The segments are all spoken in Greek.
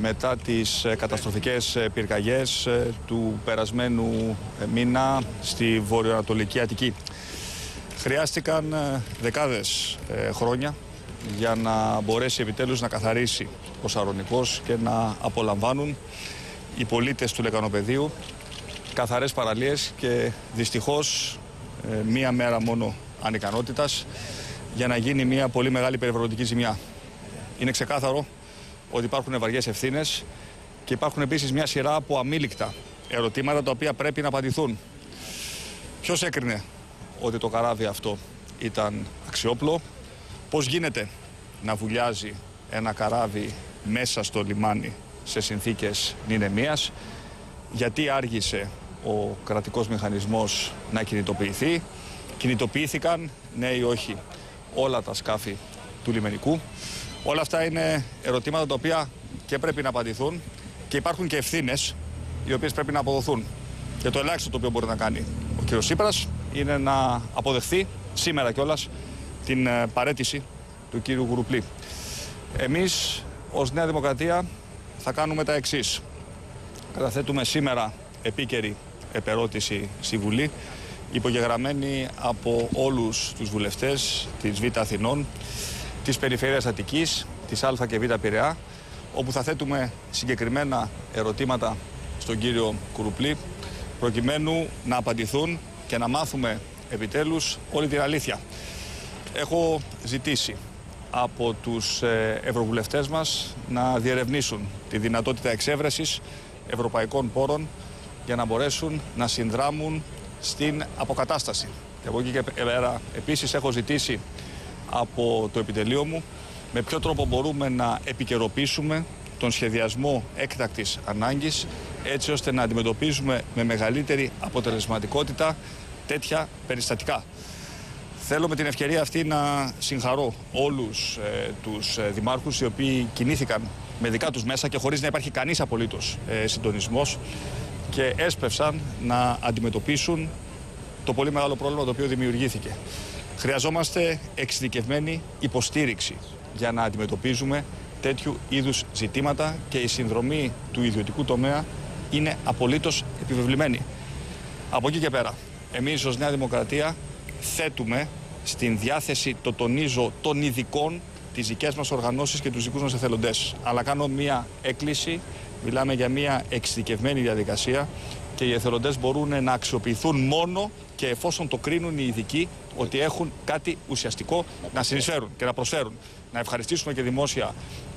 μετά τις καταστροφικές πυρκαγιές του περασμένου μήνα στη βορειοανατολική Αττική. Χρειάστηκαν δεκάδες χρόνια για να μπορέσει επιτέλους να καθαρίσει ο Σαρονικός και να απολαμβάνουν οι πολίτες του Λεκανοπεδίου καθαρές παραλίες και δυστυχώς μία μέρα μόνο ανικανότητας για να γίνει μια πολύ μεγάλη περιβαλλοντική ζημιά. Είναι ξεκάθαρο ότι υπάρχουν βαριές ευθύνες και υπάρχουν επίσης μια σειρά από αμήλικτα ερωτήματα τα οποία πρέπει να απαντηθούν. Ποιος έκρινε ότι το καράβι αυτό ήταν αξιόπλο? Πώς γίνεται να βουλιάζει ένα καράβι μέσα στο λιμάνι σε συνθήκες νηνεμίας? Γιατί άργησε ο κρατικός μηχανισμός να κινητοποιηθεί? Κινητοποιήθηκαν, ναι ή όχι, όλα τα σκάφη του λιμενικού? Όλα αυτά είναι ερωτήματα τα οποία και πρέπει να απαντηθούν και υπάρχουν και ευθύνες οι οποίες πρέπει να αποδοθούν. Και το ελάχιστο το οποίο μπορεί να κάνει ο κ. Τσίπρας είναι να αποδεχθεί σήμερα κιόλας την παραίτηση του κ. Κουρουπλή. Εμείς ως Νέα Δημοκρατία θα κάνουμε τα εξής. Καταθέτουμε σήμερα επίκαιρη επερώτηση στη Βουλή, υπογεγραμμένη από όλους τους βουλευτές της Β' Αθηνών, της Περιφέρειας Αττικής, της Α και Β' Πειραιά, όπου θα θέτουμε συγκεκριμένα ερωτήματα στον κύριο Κουρουπλή, προκειμένου να απαντηθούν και να μάθουμε επιτέλους όλη την αλήθεια. Έχω ζητήσει από τους ευρωβουλευτές μας να διερευνήσουν τη δυνατότητα εξέβρεσης ευρωπαϊκών πόρων για να μπορέσουν να συνδράμουν στην αποκατάσταση. Και από εκεί και πέρα επίσης έχω ζητήσει από το επιτελείο μου με ποιο τρόπο μπορούμε να επικαιροποιήσουμε τον σχεδιασμό έκτακτης ανάγκης, έτσι ώστε να αντιμετωπίζουμε με μεγαλύτερη αποτελεσματικότητα τέτοια περιστατικά. Θέλω με την ευκαιρία αυτή να συγχαρώ όλους τους δημάρχους οι οποίοι κινήθηκαν με δικά τους μέσα και χωρίς να υπάρχει κανείς απολύτως συντονισμός και έσπευσαν να αντιμετωπίσουν το πολύ μεγάλο πρόβλημα το οποίο δημιουργήθηκε. Χρειαζόμαστε εξειδικευμένη υποστήριξη για να αντιμετωπίζουμε τέτοιου είδους ζητήματα και η συνδρομή του ιδιωτικού τομέα είναι απολύτως επιβεβλημένη. Από εκεί και πέρα, εμείς ως Νέα Δημοκρατία θέτουμε στην διάθεση, το τονίζω, των ειδικών τις δικές μας οργανώσεις και τους δικούς μας εθελοντές. Αλλά κάνω μία έκκληση, μιλάμε για μία εξειδικευμένη διαδικασία και οι εθελοντές μπορούν να αξιοποιηθούν μόνο και εφόσον το κρίνουν οι ειδικοί ότι έχουν κάτι ουσιαστικό να συνεισφέρουν και να προσφέρουν. Να ευχαριστήσουμε και δημόσια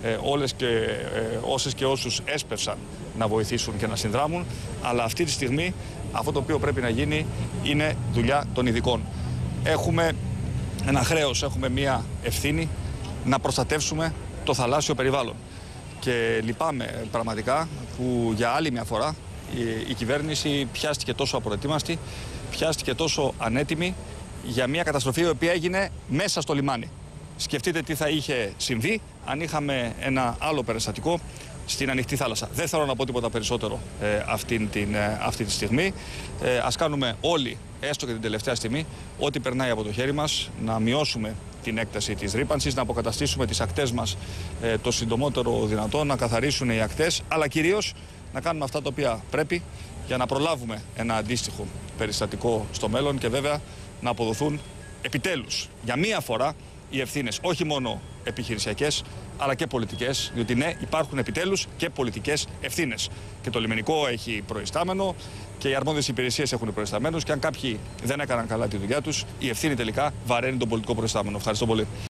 όσες και όσους έσπευσαν να βοηθήσουν και να συνδράμουν, αλλά αυτή τη στιγμή αυτό το οποίο πρέπει να γίνει είναι δουλειά των ειδικών. Έχουμε ένα χρέος, έχουμε μία ευθύνη να προστατεύσουμε το θαλάσσιο περιβάλλον. Και λυπάμαι πραγματικά που για άλλη μια φορά η κυβέρνηση πιάστηκε τόσο απροετοίμαστη, πιάστηκε τόσο ανέτοιμη για μια καταστροφή η οποία έγινε μέσα στο λιμάνι. Σκεφτείτε τι θα είχε συμβεί αν ένα άλλο περιστατικό στην ανοιχτή θάλασσα. Δεν θέλω να πω τίποτα περισσότερο αυτή τη στιγμή. Ας κάνουμε όλοι, έστω και την τελευταία στιγμή, ό,τι περνάει από το χέρι μας, να μειώσουμε την έκταση της ρύπανσης, να αποκαταστήσουμε τις ακτές μας το συντομότερο δυνατό, να καθαρίσουν οι ακτές, αλλά κυρίως να κάνουμε αυτά τα οποία πρέπει για να προλάβουμε ένα αντίστοιχο περιστατικό στο μέλλον και βέβαια να αποδοθούν επιτέλους για μία φορά οι ευθύνες, όχι μόνο επιχειρησιακές αλλά και πολιτικές, διότι ναι, υπάρχουν επιτέλους και πολιτικές ευθύνες. Και το λιμενικό έχει προϊστάμενο και οι αρμόδιες υπηρεσίες έχουν προϊσταμένους και αν κάποιοι δεν έκαναν καλά τη δουλειά τους, η ευθύνη τελικά βαραίνει τον πολιτικό προϊστάμενο. Ευχαριστώ πολύ.